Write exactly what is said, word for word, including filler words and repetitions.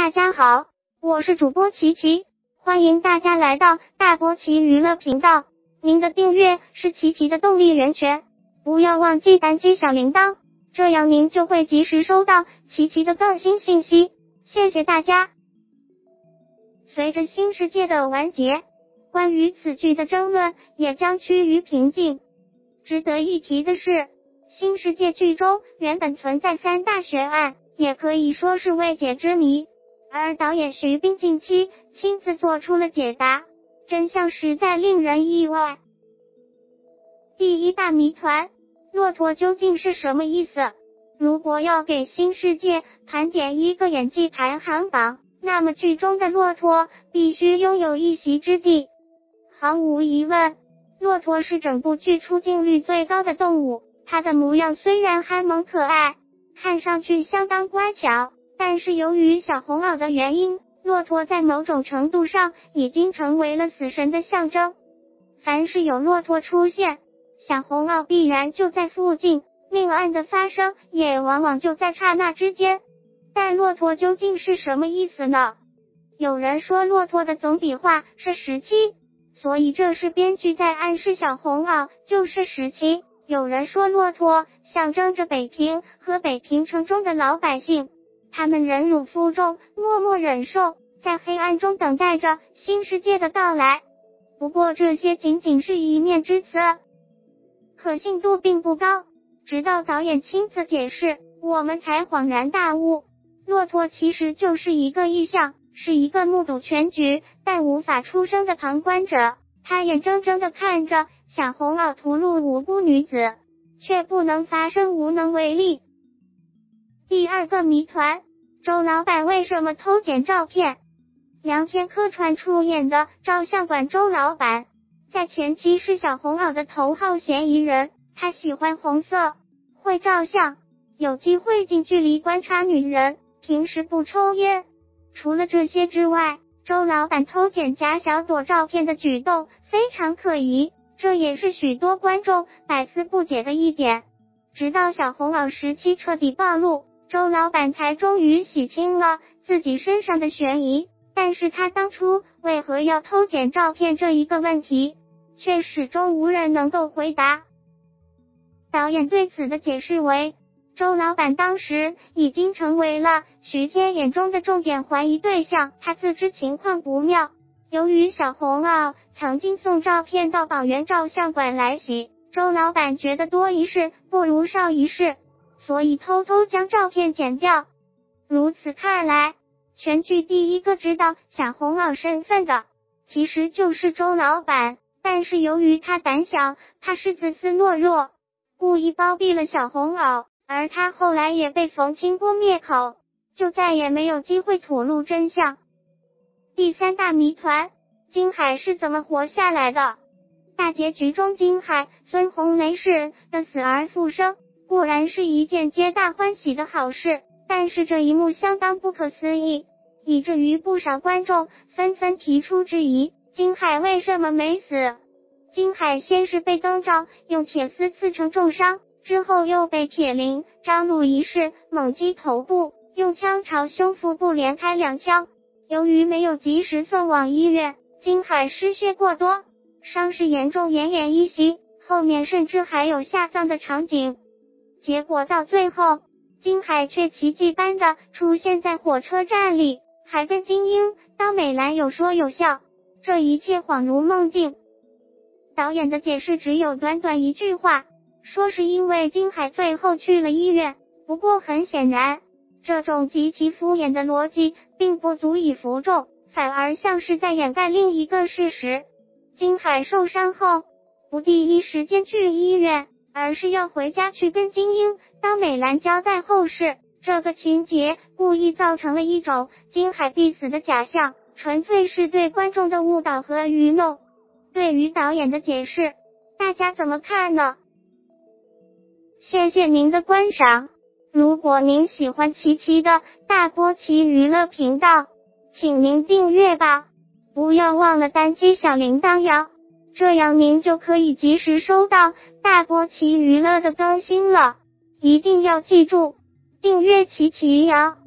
大家好，我是主播琪琪，欢迎大家来到大波奇娱乐频道。您的订阅是琪琪的动力源泉，不要忘记单击小铃铛，这样您就会及时收到琪琪的更新信息。谢谢大家。随着新世界的完结，关于此剧的争论也将趋于平静。值得一提的是，新世界剧中原本存在三大悬案，也可以说是未解之谜，而导演徐冰近期亲自做出了解答，真相实在令人意外。第一大谜团，骆驼究竟是什么意思？如果要给新世界盘点一个演技排行榜，那么剧中的骆驼必须拥有一席之地。毫无疑问，骆驼是整部剧出镜率最高的动物，它的模样虽然憨萌可爱，看上去相当乖巧，但是由于小红袄的原因，骆驼在某种程度上已经成为了死神的象征。凡是有骆驼出现，小红袄必然就在附近，命案的发生也往往就在刹那之间。但骆驼究竟是什么意思呢？有人说骆驼的总笔画是十七，所以这是编剧在暗示小红袄就是十七。有人说骆驼象征着北平和北平城中的老百姓，他们忍辱负重，默默忍受，在黑暗中等待着新世界的到来。不过这些仅仅是一面之词，可信度并不高。直到导演亲自解释，我们才恍然大悟，骆驼其实就是一个意象，是一个目睹全局但无法出声的旁观者，他眼睁睁地看着小红袄屠戮无辜女子，却不能发声，无能为力。第二个谜团，周老板为什么偷剪照片？梁天客串出演的照相馆周老板，在前期是小红袄的头号嫌疑人，他喜欢红色，会照相，有机会近距离观察女人，平时不抽烟。除了这些之外，周老板偷剪贾小朵照片的举动非常可疑，这也是许多观众百思不解的一点。直到小红袄时期彻底暴露，周老板才终于洗清了自己身上的嫌疑，但是他当初为何要偷剪照片这一个问题，却始终无人能够回答。导演对此的解释为，周老板当时已经成为了徐天眼中的重点怀疑对象，他自知情况不妙。由于小红袄曾经送照片到宝源照相馆来洗，周老板觉得多一事不如少一事，所以偷偷将照片剪掉。如此看来，全剧第一个知道小红袄身份的其实就是周老板，但是由于他胆小，他是自私懦弱，故意包庇了小红袄，而他后来也被冯清波灭口，就再也没有机会吐露真相。第三大谜团，金海是怎么活下来的？大结局中金海、孙红雷氏的死而复生，固然是一件皆大欢喜的好事，但是这一幕相当不可思议，以至于不少观众纷纷提出质疑，金海为什么没死？金海先是被灯罩用铁丝刺成重伤，之后又被铁铃张鲁一式猛击头部，用枪朝胸腹部连开两枪。由于没有及时送往医院，金海失血过多，伤势严重，奄奄一息，后面甚至还有下葬的场景。结果到最后，金海却奇迹般的出现在火车站里，还跟金英、刀美兰有说有笑，这一切恍如梦境。导演的解释只有短短一句话，说是因为金海最后去了医院，不过很显然，这种极其敷衍的逻辑并不足以服众，反而像是在掩盖另一个事实。金海受伤后，不第一时间去医院，而是要回家去跟金英、刀美兰交代后事。这个情节故意造成了一种金海必死的假象，纯粹是对观众的误导和愚弄。对于导演的解释，大家怎么看呢？谢谢您的观赏。如果您喜欢琪琪的大波奇娱乐频道，请您订阅吧，不要忘了单击小铃铛哟，这样您就可以及时收到大波奇娱乐的更新了。一定要记住，订阅琪琪哟。